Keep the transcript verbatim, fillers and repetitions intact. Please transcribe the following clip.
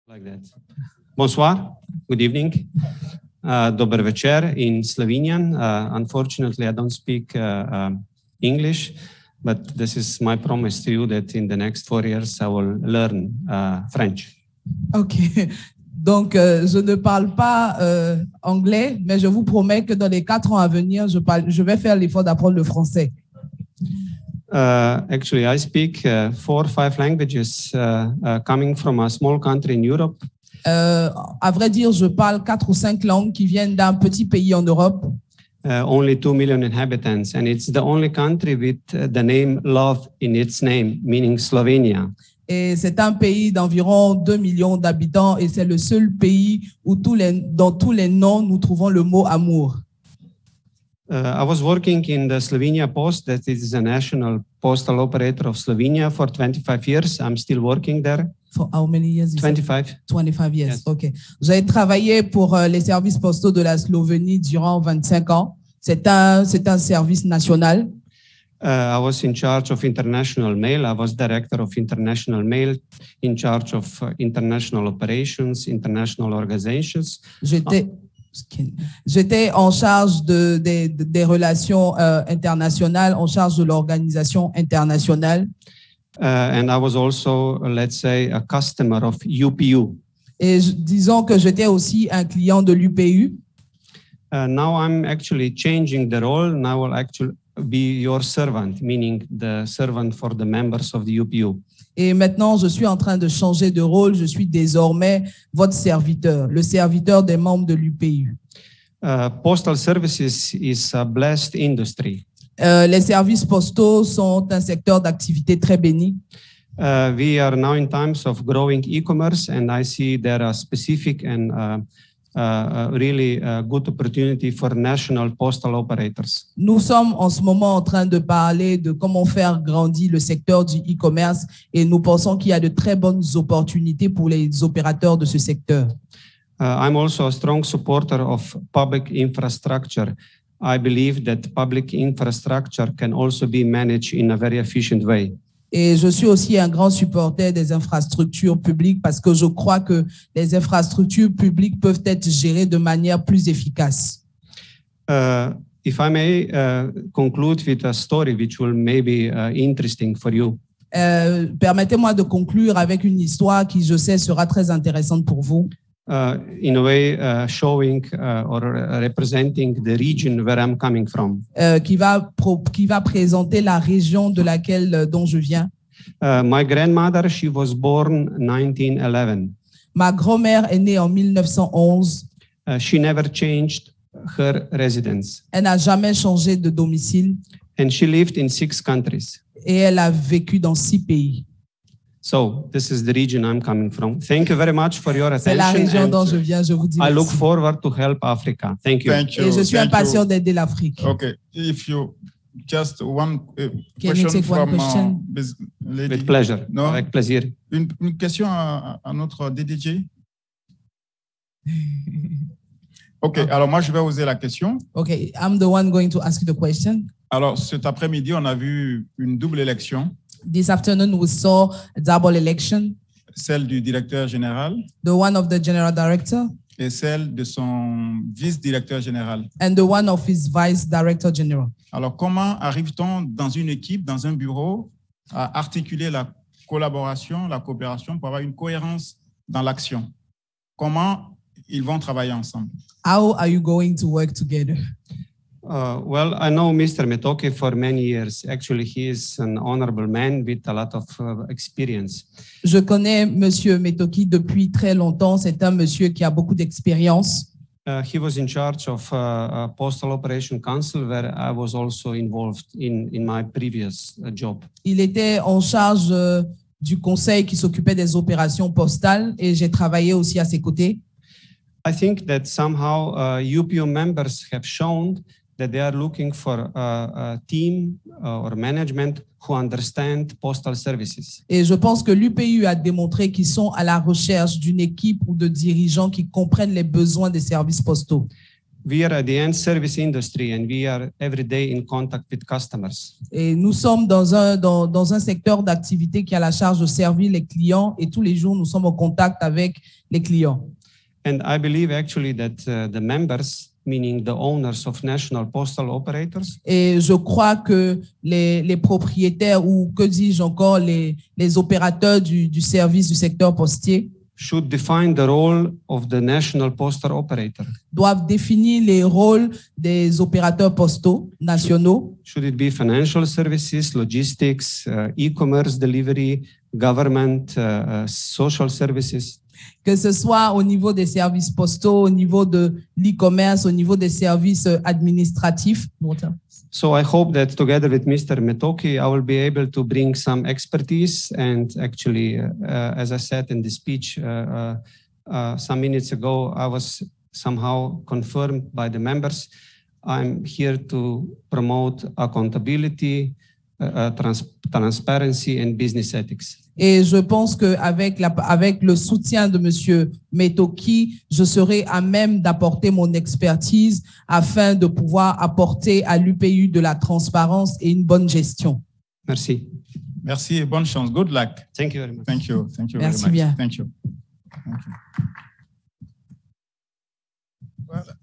Like that. Bonsoir. Good evening. Uh, Dober večer in Slovenian. Uh, unfortunately, I don't speak uh, uh, English, but this is my promise to you that in the next four years, I will learn uh, French. Ok. Donc, euh, je ne parle pas euh, anglais, mais je vous promets que dans les quatre ans à venir, je, parle, je vais faire l'effort d'apprendre le français. Uh, actually, I speak uh, four or five languages uh, uh, coming from a small country in Europe. Euh, à vrai dire, je parle quatre ou cinq langues qui viennent d'un petit pays en Europe. Uh, only two million inhabitants, and it's the only country with uh, the name love in its name, meaning Slovenia. Et c'est un pays d'environ deux millions d'habitants et c'est le seul pays où tous les, dans tous les noms, nous trouvons le mot amour. Uh, I was working in the Slovenia Post, that is a national postal operator of Slovenia, for twenty-five years. I'm still working there. For how many years? twenty-five. twenty-five years, Yes. OK. J'ai travaillé pour euh, les services postaux de la Slovénie durant vingt-cinq ans. C'est un, c'est un service national. Uh, I was in charge of international mail. I was director of international mail, in charge of uh, international operations, international organizations. J'étais, j'étais en charge de, de, de, des relations euh, internationales, en charge de l'organisation internationale. Uh, and I was also, uh, let's say, a customer of U P U. Et je, disons que j'étais aussi un client de l'U P U. Uh, now I'm actually changing the role. Now I'll actually be your servant, meaning the servant for the members of the U P U. Et maintenant, je suis en train de changer de rôle. Je suis désormais votre serviteur, le serviteur des membres de l'U P U. Uh, postal services is a blessed industry. Euh, les services postaux sont un secteur d'activité très béni. Uh, we are now in times of growing e-commerce, and I see there are specific and uh, uh, really uh, good opportunity for national postal operators. Nous sommes en ce moment en train de parler de comment faire grandir le secteur du e-commerce et nous pensons qu'il y a de très bonnes opportunités pour les opérateurs de ce secteur. Uh, I'm also a strong supporter of public infrastructure. I believe that public infrastructure can also be managed in a very efficient way. Et je suis aussi un grand supporter des infrastructures publiques parce que je crois que les infrastructures publiques peuvent être gérées de manière plus efficace. Uh, if I may uh, conclude with a story which will maybe uh, interesting for you. Euh, permettez-moi de conclure avec une histoire qui, je sais, sera très intéressante pour vous. Uh, in a way, uh, showing uh, or representing the region where I'm coming from. Euh, qui va pro, qui va présenter la région de laquelle euh, dont je viens. Uh, my grandmother, she was born nineteen eleven. Ma grand-mère est née en mille neuf cent onze. Uh, she never changed her residence. Elle n'a jamais changé de domicile. And she lived in six countries. Et elle a vécu dans six pays. So this is the region I'm coming from. Thank you very much for your attention. C'est la région dont je viens, je vous dis I merci. look forward to help Africa. Thank you. Thank you. Et je suis Thank impatient you. d'aider l'Afrique. Okay, if you just one uh, Can you question take one from question? uh, bus- lady. With pleasure. No? Avec plaisir. Une, une question à, à notre D D J. Ok, alors moi je vais oser la question. Okay, I'm the one going to ask you the question. Alors cet après-midi, on a vu une double élection, This afternoon we saw a double election, celle du directeur général the one of the general director et celle de son vice-directeur général. and the one of his vice director general. Alors comment arrive-t-on dans une équipe, dans un bureau, à articuler la collaboration, la coopération pour avoir une cohérence dans l'action? Comment ils vont travailler ensemble? How are you going to work together? Uh, well, I know Mister Metoke for many years. Actually, he is an honorable man with a lot of uh, experience. Je connais Monsieur Metoki depuis très longtemps. C'est un monsieur qui a beaucoup d'expérience. Uh, he was in charge of uh, a Postal Operation Council, where I was also involved in, in my previous uh, job. Il était en charge euh, du conseil qui s'occupait des opérations postales et j'ai travaillé aussi à ses côtés. I think that somehow uh, U P U members have shown that they are looking for a, a team uh, or management who understand postal services. Et je pense que l'U P U a démontré qu'ils sont à la recherche d'une équipe ou de dirigeants qui comprennent les besoins des services postaux. we are at the end service industry and we are every day in contact with customers. Et nous sommes dans un, dans, dans un secteur d'activité qui a la charge de servir les clients et tous les jours, nous sommes en contact avec les clients. And I believe actually that uh, the members, meaning the owners of national postal operators, Et je crois que les, les propriétaires ou que dis-je encore, les, les opérateurs du, du service du secteur postier should define the role of the national postal operator. doivent définir les rôles des opérateurs postaux nationaux. Should it be financial services, logistics, uh, e-commerce delivery, government, uh, uh, social services? Que ce soit au niveau des services postaux, au niveau de l'e-commerce, au niveau des services administratifs. So I hope that together with Mister Metoki, I will be able to bring some expertise. And actually, uh, uh, as I said in the speech uh, uh, uh, some minutes ago, I was somehow confirmed by the members. I'm here to promote accountability, uh, uh, trans transparency and business ethics. Et je pense qu'avec avec le soutien de M. Metoki, je serai à même d'apporter mon expertise afin de pouvoir apporter à l'U P U de la transparence et une bonne gestion. Merci. Merci et bonne chance. Good luck. Thank you very much. Thank you. Thank you Merci very much. bien. Thank you. Thank you. Voilà.